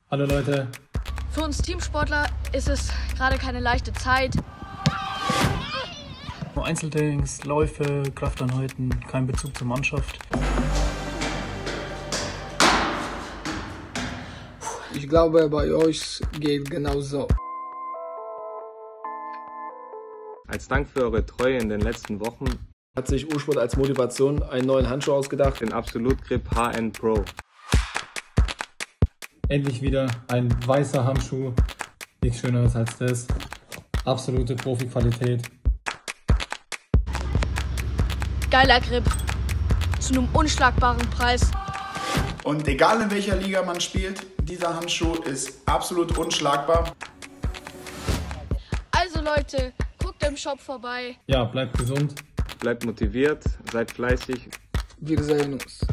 Hallo Leute. Für uns Teamsportler ist es gerade keine leichte Zeit. Nur Einzeltrainings, Läufe, Krafteinheiten, kein Bezug zur Mannschaft. Ich glaube, bei euch geht genauso. Als Dank für eure Treue in den letzten Wochen hat sich U-Sport als Motivation einen neuen Handschuh ausgedacht. den Absolut Grip HN Pro. Endlich wieder ein weißer Handschuh. Nichts Schöneres als das. Absolute Profi-Qualität. Geiler Grip zu einem unschlagbaren Preis. Und egal in welcher Liga man spielt, dieser Handschuh ist absolut unschlagbar. Also Leute, guckt im Shop vorbei. Ja, bleibt gesund. Bleibt motiviert, seid fleißig. Wir sehen uns.